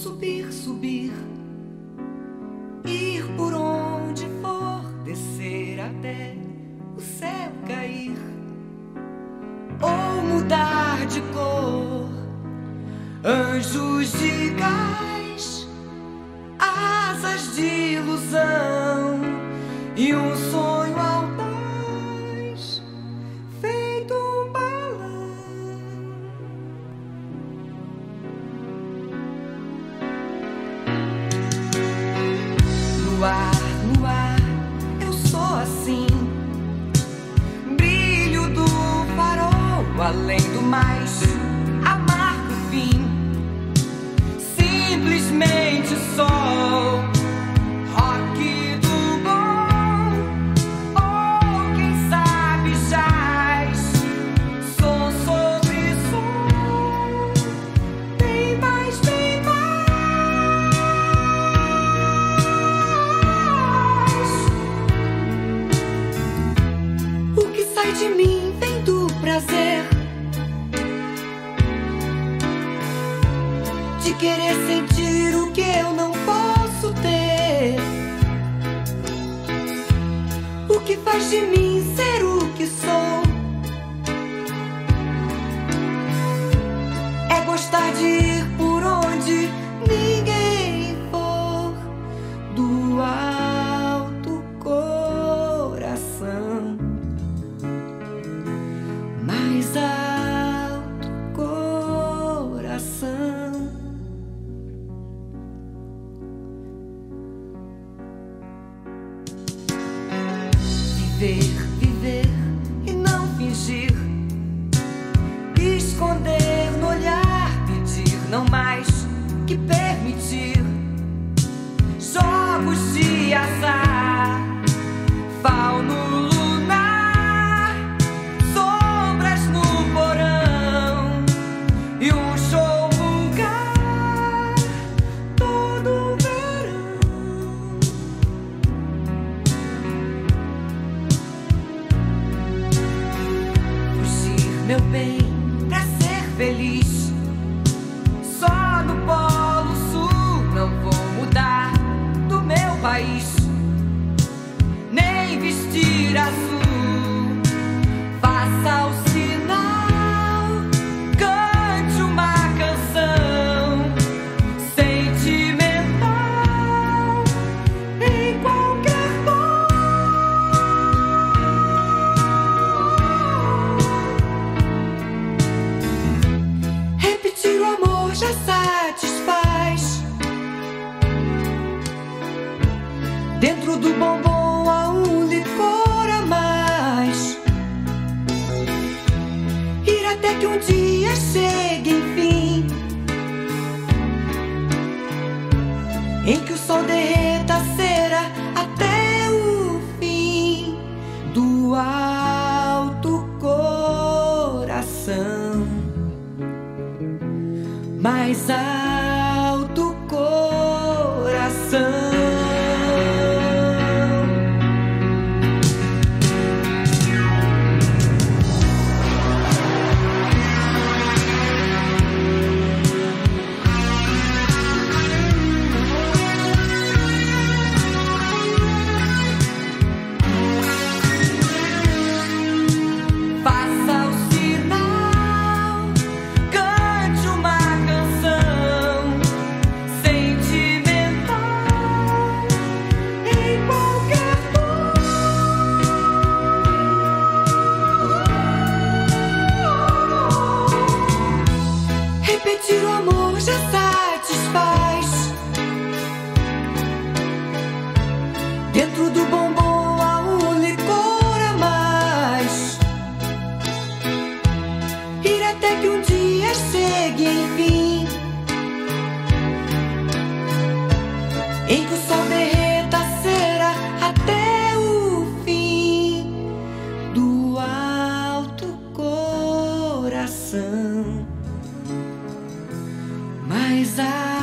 subir, subir, ir por onde for, descer até o céu cair, ou mudar de cor, anjos de gás, asas de ilusão e um sonho audaz, feito um balão. No ar, no ar, eu sou assim, brilho do farol, além do mais, amargo fim, simplesmente sol. Rock do bom, ou quem sabe jazz, som sobre som, bem mais, bem mais. O que sai de mim vem do prazer de querer sentir o que eu não posso ter. O que faz de mim ser o que sou é gostar de ir por onde ninguém for, do alto coração, mais alto coração. Viver, viver e não fingir, esconder no olhar, pedir não mais que permitir. Jogos de azar, fauno lunar, sombras no porão e um show vulgar todo verão. Meu bem, pra ser feliz, só no Polo Sul não vou mudar do meu país, nem vestir azul. Faça o sinal, cante uma canção sentimental em qualquer tom. Repetir o amor já satisfaz. Dentro do bombom há um licor a mais. Ir até que um dia chegue, enfim, em que o sol derreta a cera até o fim, do alto coração, mais alto coração. Faça o sinal, cante uma canção sentimental em qualquer tom. Repetir o amor já satisfaz. Dentro do bombom há um licor a mais. Ir até que um dia chegue, enfim, em que o sol derreta a cera até o fim, do alto coração, mais alto